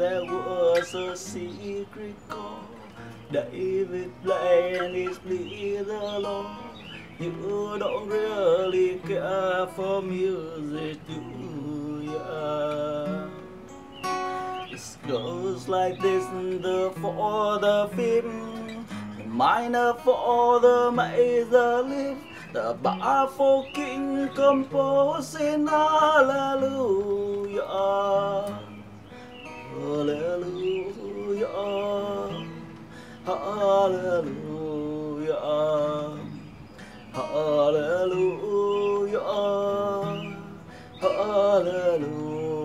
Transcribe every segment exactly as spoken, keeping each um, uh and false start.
there was a secret chord. David playing his Bleed the Lord. You don't really care for music, do ya? It goes like this, the for the fifth, the minor for the major lift, the bar for king composing hallelujah, hallelujah, hallelujah, hallelujah, hallelujah.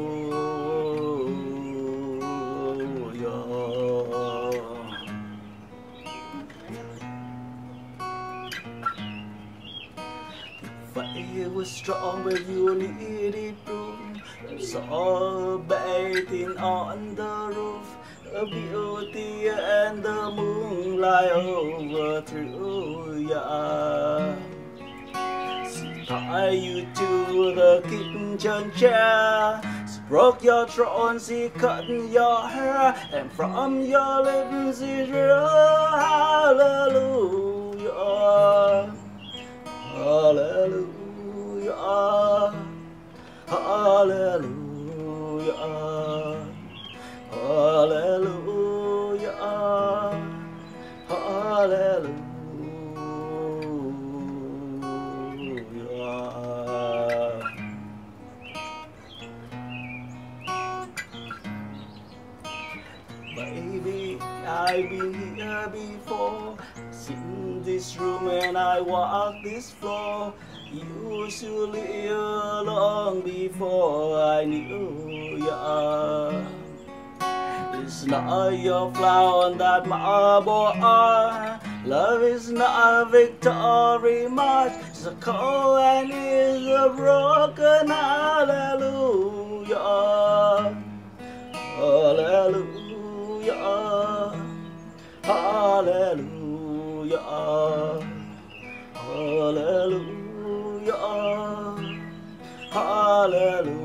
Faith was strong when you needed proof. Saw bathing on the roof, the beauty and the moonlight overthrew ya. Tie you to the kitchen chair, broke your throne, she cut your hair, and from your lips she drew hallelujah, hallelujah, hallelujah, hallelujah, hallelujah. Baby, I've been here before, seen this room and I walk this floor. Usually long before I knew ya. It's not your flower on that marble arch. Love is not a victory march. It's a cold and is a broken hallelujah, hallelujah, hallelujah, hallelujah, hallelujah.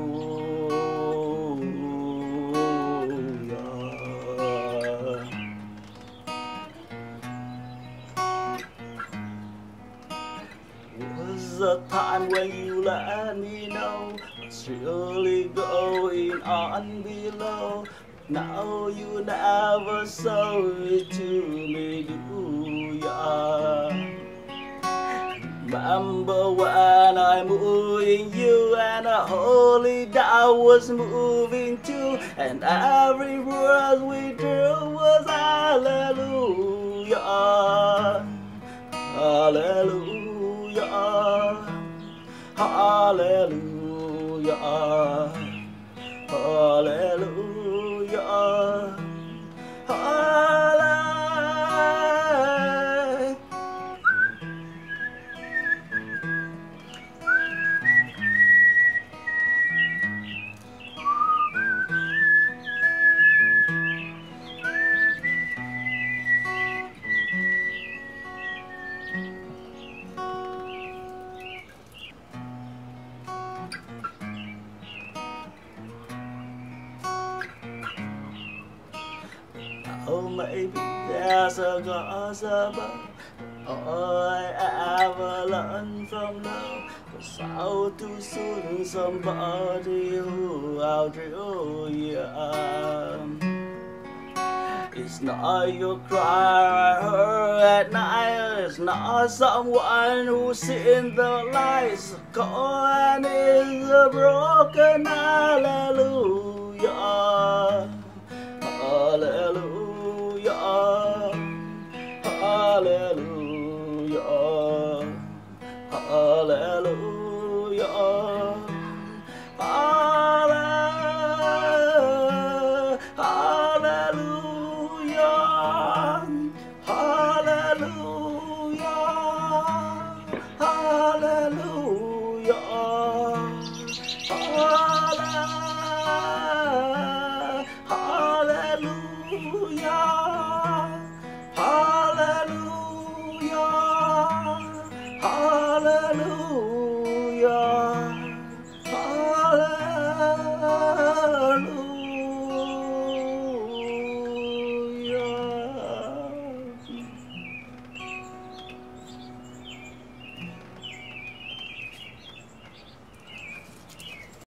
Was a time when you let me know what's really going on below. Now you never show it to me, do ya? Remember when I moving you and a holy dove was moving too, and every word we drew was hallelujah, hallelujah, hallelujah, hallelujah, hallelujah. Oh, maybe there's a cause above. All I ever learned from love was how to soon somebody who outdrew you. It's not your cry I heard at night. It's not someone who's in the lights. Cold and is a broken hallelujah, hallelujah. Hallelujah, hallelujah, hallelujah, hallelujah, hallelujah, hallelujah.